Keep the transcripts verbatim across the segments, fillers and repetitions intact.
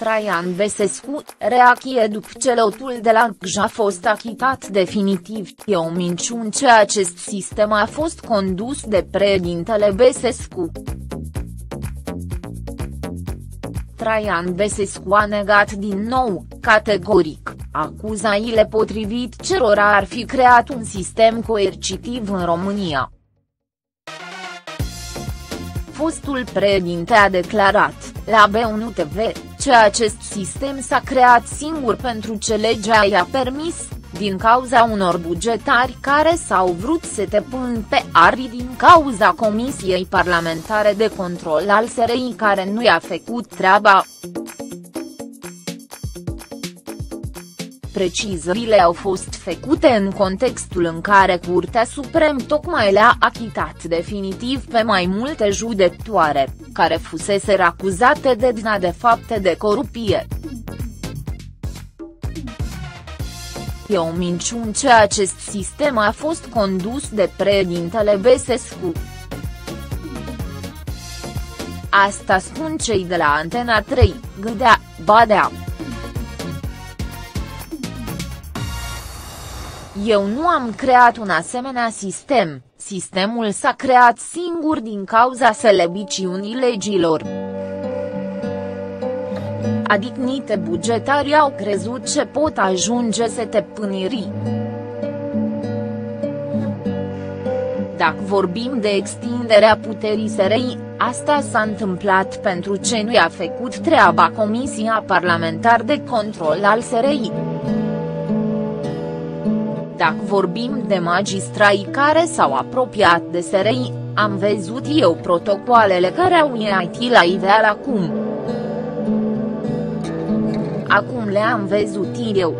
Traian Băsescu, reacție după ce lotul de la G J a fost achitat definitiv. E o minciună ce acest sistem a fost condus de președintele Băsescu. Traian Băsescu a negat din nou, categoric, acuzațiile potrivit cărora ar fi creat un sistem coercitiv în România. Fostul președinte a declarat, la B unu T V, că acest sistem s-a creat singur pentru ce legea i-a permis, din cauza unor bugetari care s-au vrut să te pun pe arii din cauza Comisiei Parlamentare de Control al S R I care nu i-a făcut treaba. Precizările au fost făcute în contextul în care Curtea Supremă tocmai le-a achitat definitiv pe mai multe judecătoare, care fuseseră acuzate de D N A de fapte de corupție. E o minciună ce acest sistem a fost condus de președintele Băsescu. Asta spun cei de la Antena trei, Gâdea, Badea. Eu nu am creat un asemenea sistem, sistemul s-a creat singur din cauza slăbiciunii legilor. Adică niște bugetari au crezut ce pot ajunge să te pâniri. Dacă vorbim de extinderea puterii S R I, asta s-a întâmplat pentru ce nu i-a făcut treaba Comisia Parlamentară de Control al S R I. Dacă vorbim de magistrații care s-au apropiat de S R I, am văzut eu protocoalele care au ieșit la iveală acum. Acum le-am văzut eu.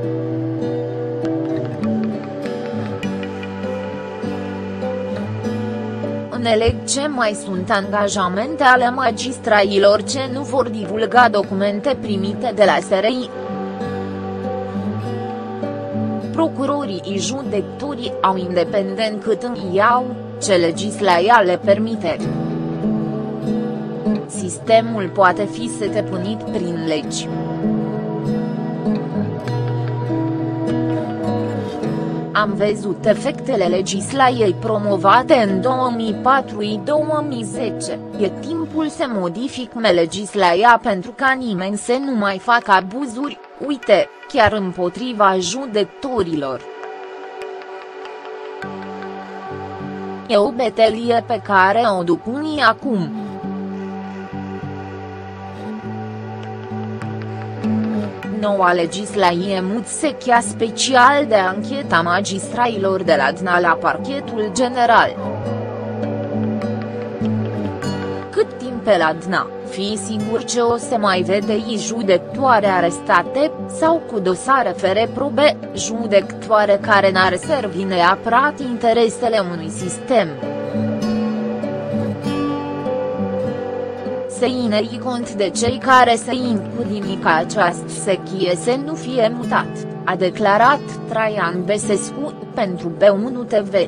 Înțeleg ce mai sunt angajamente ale magistraților ce nu vor divulga documente primite de la S R I. Procurorii și judecătorii au independent cât îmi iau, ce legislația le permite. Sistemul poate fi stăpânit prin legi. Am văzut efectele legislației promovate în două mii patru și două mii zece, e timpul să modificăm legislația pentru ca nimeni să nu mai facă abuzuri, uite, chiar împotriva judecătorilor. E o betelie pe care o duc unii acum. Noua legislație mut sechea special de ancheta magistraților de la D N A la parchetul general. Cât timp pe la D N A, fii sigur ce o să mai vedei judecătoare arestate, sau cu dosare fără probe, judecătoare care n-ar servi neapărat interesele unui sistem. Să ținei cont de cei care se incurimi ca această sechie să nu fie mutat, a declarat Traian Băsescu, pentru B unu T V.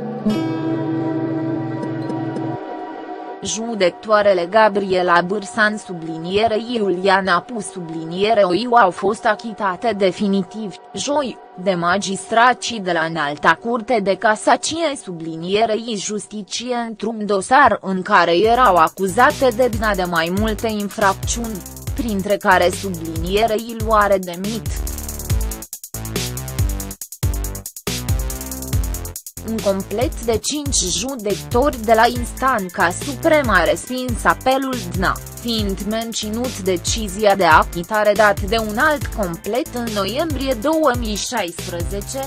Judecătoarele Gabriela Bârsan sublinierei Iuliana Pu subliniere Oiu au fost achitate definitiv, joi, de magistrații de la Înalta Curte de Casacie sublinierei Justiție într-un dosar în care erau acuzate de D N A de mai multe infracțiuni, printre care sublinierei luare de mit. Un complet de cinci judecători de la Instanța Supremă a respins apelul D N A, fiind menținut decizia de achitare dat de un alt complet în noiembrie două mii șaisprezece.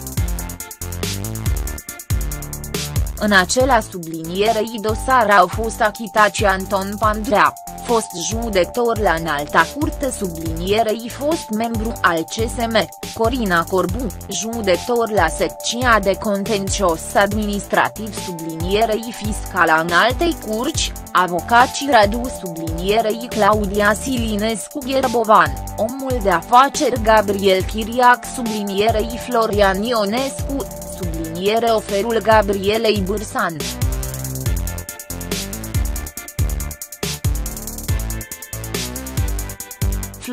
În acela sublinierei dosar au fost achitați Anton Pandrea, fost judecător la Înalta Curte sublinierei fost membru al C S M, Corina Corbu, judecător la secția de contencios administrativ sublinierei fiscal a Înaltei Curți, avocații Radu sublinierei Claudia Silinescu Gherbovan, omul de afaceri Gabriel Chiriac sublinierei Florian Ionescu, subliniere oferul Gabrielei Bârsan.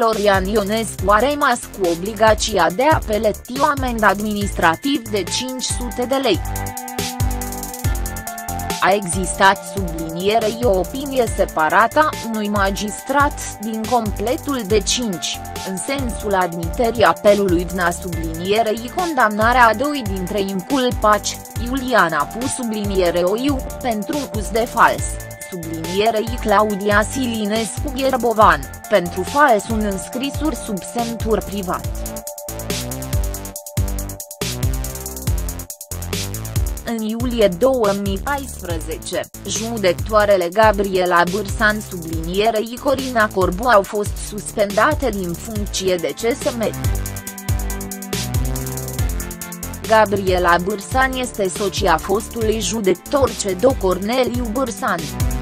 Florian Ionescu a rămas cu obligația de a plăti o amendă administrativ de cinci sute de lei. A existat sublinierei o opinie separată a unui magistrat din completul de cinci, în sensul admiterii apelului vna sublinierei condamnarea a doi dintre inculpați, Iuliana Pu subliniere Oiu, pentru uz de fals, sublinierei Claudia Silinescu Gherbovan, pentru fals în înscrisuri sub semnătur privat. În iulie două mii paisprezece, judecătoarele Gabriela Bârsan sublinierei Corina Corbu au fost suspendate din funcție de C S M. Gabriela Bârsan este soția fostului judecător Cedo Corneliu Bârsan.